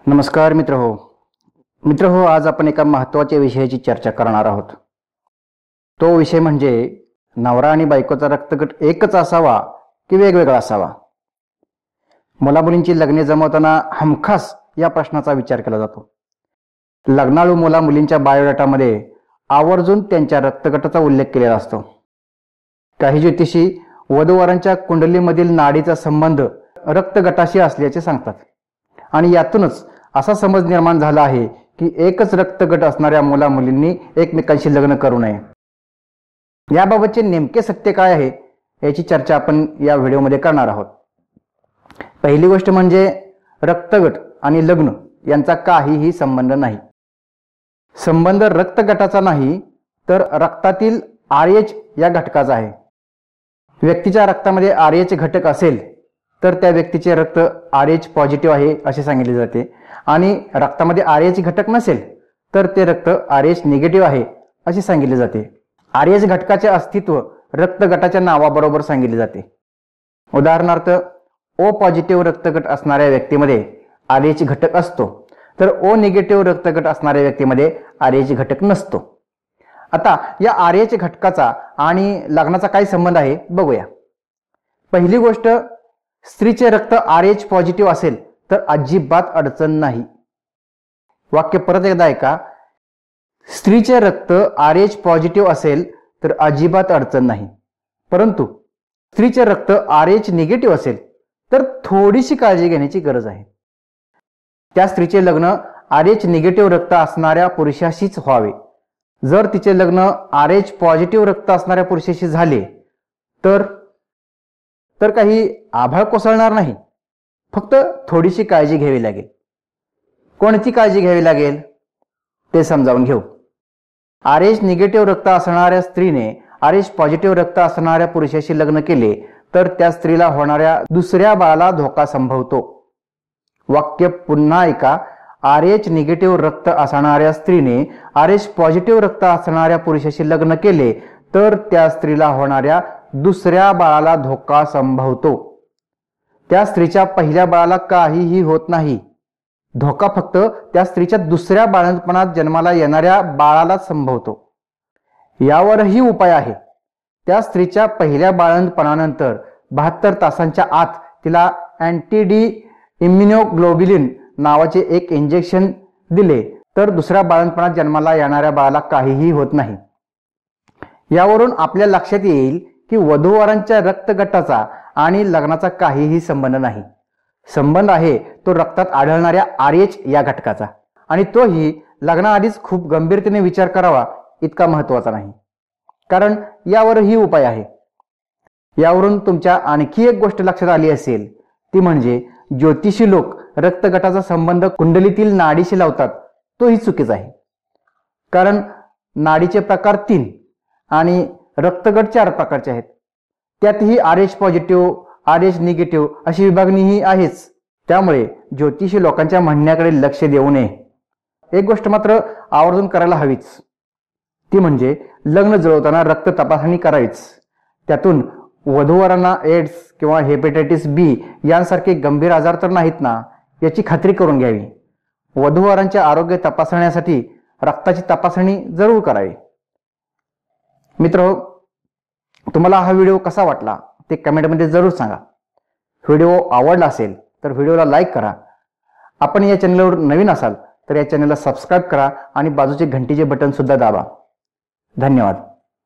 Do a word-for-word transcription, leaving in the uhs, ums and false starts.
नमस्कार मित्र हो मित्र हो आज आपण एका महत्त्वाच्या विषयाची चर्चा करणार आहोत। तो विषय म्हणजे नवरा आणि बायकोचा रक्तगट एकच असावा की वेगवेगळा असावा। मुलामुलींची लग्ने जमवताना हमखास या प्रश्नाचा विचार केला जातो। लग्नाळू मुला मुलींच्या बायोडाटामध्ये आवर्जून त्यांच्या रक्तगटाचा उल्लेख केलेला असतो। काही ज्योतिषी वधूवरांच्या कुंडलीमधील नाडीचा संबंध रक्तगटाशी असल्याचे सांगतात आणि यातूनच असा समज निर्माण झाला आहे की एकच रक्तगट असणाऱ्या मुला मुलींनी एकमेकांशी लग्न करू नये। याबाबतचे नेमके सत्य काय आहे याची चर्चा आपण या व्हिडिओमध्ये करणार आहोत। पहिली गोष्ट म्हणजे रक्तगट आणि लग्न यांचा काहीही संबंध नाही। संबंध रक्तगटाचा नाही तर रक्तातील आर एच या घटकाचा आहे। व्यक्तीच्या रक्तामध्ये आर एच घटक असेल तर त्या व्यक्तीचे रक्त आर एच पॉझिटिव्ह आहे असे सांगितले जाते आणि रक्तामध्ये आर एच घटक नसेल तर ते रक्त आर एच निगेटिव्ह आहे असे सांगितले जाते। आर एच घटकाचे अस्तित्व रक्तगटाच्या नावाबरोबर सांगितले जाते। उदाहरणार्थ ओ पॉझिटिव्ह रक्तगट असणाऱ्या व्यक्तीमध्ये आर एच घटक असतो तर ओ निगेटिव्ह रक्तगट असणाऱ्या व्यक्तीमध्ये आर एच घटक नसतो। आता या आर एच घटकाचा आणि लग्नाचा काय संबंध आहे बघूया। पहिली गोष्ट, स्त्रीचे रक्त आर एच पॉझिटिव्ह असेल तर अजिबात अडचण नाही। वाक्य परत एकदा ऐका, स्त्रीचे रक्त आर एच पॉझिटिव्ह असेल तर अजिबात अडचण नाही, परंतु स्त्रीचे रक्त आर एच निगेटिव्ह असेल तर थोडीशी काळजी घेण्याची गरज आहे। त्या स्त्रीचे लग्न आर एच निगेटिव्ह रक्त असणाऱ्या पुरुषाशीच व्हावे। जर तिचे लग्न आर एच पॉझिटिव्ह रक्त असणाऱ्या पुरुषाशी झाले तर तर काही आभाळ कोसळणार नाही, फक्त थोडीशी काळजी घ्यावी लागेल। कोणती काळजी घ्यावी लागेल ते समजावून घेऊ। आर एच निगेटिव्ह रक्त असणाऱ्या स्त्रीने आर एच पॉझिटिव्ह रक्त असणाऱ्या पुरुषाशी लग्न केले तर त्या स्त्रीला होणाऱ्या दुसऱ्या बाळाला धोका संभवतो। वाक्य पुन्हा ऐका, आर एच निगेटिव्ह रक्त असणाऱ्या स्त्रीने आर एच पॉझिटिव्ह रक्त असणाऱ्या पुरुषाशी लग्न केले तर त्या स्त्रीला होणाऱ्या दुसऱ्या बाळाला धोका संभवतो। त्या स्त्रीच्या पहिल्या बाळाला काहीही होत नाही, धोका फक्त त्या स्त्रीच्या दुसऱ्या बाळंतपणात जन्माला येणाऱ्या बाळाला संभवतो। यावरही उपाय आहे। त्या स्त्रीच्या पहिल्या बाळंतपणानंतर बहात्तर तासांच्या आत तिला अँटी डी इम्युनोग्लोब्युलिन नावाचे एक इंजेक्शन दिले तर दुसऱ्या बाळंतपणात जन्माला येणाऱ्या बाळाला काहीही होत नाही। यावरून आपल्या लक्षात येईल की वधूवरांच्या रक्तगटाचा आणि लग्नाचा काहीही संबंध नाही। संबंध आहे तो रक्तात आढळणाऱ्या आर एच या घटकाचा आणि तोही लग्नाआधीच खूप गंभीरतेने विचार करावा इतका महत्वाचा नाही, कारण यावरही उपाय आहे। यावरून तुमच्या आणखी एक गोष्ट लक्षात आली असेल ती म्हणजे ज्योतिषी लोक रक्तगटाचा संबंध कुंडलीतील नाडीशी लावतात, तोही चुकीचा आहे। कारण नाडीचे प्रकार तीन आणि रक्तगट चार प्रकारचे आहेत। त्यातही R H positive R H negative अशी विभागणीही आहेच। त्यामुळे ज्योतिषी लोकांच्या म्हणण्याकडे लक्ष देऊ नये। एक गोष्ट मात्र आवर्जून करायला हवीच, ती म्हणजे लग्न जुळवताना रक्त तपासणी करावीच। त्यातून वधूवरांना एड्स किंवा हेपेटायटिस बी यांसारखे गंभीर आजार तर नाहीत ना याची खात्री करून घ्यावी। वधूवरांचे आरोग्य तपासण्यासाठी रक्ताची तपासणी जरूर करावी। मित्र, तुम्हाला हा व्हिडिओ कसा वाटला ते कमेंटमध्ये जरूर सांगा। व्हिडिओ आवडला असेल तर व्हिडिओला लाईक करा। आपण या चॅनलवर नवीन असाल तर या चॅनलला सबस्क्राईब करा आणि बाजूचे घंटीचे बटन सुद्धा दाबा। धन्यवाद।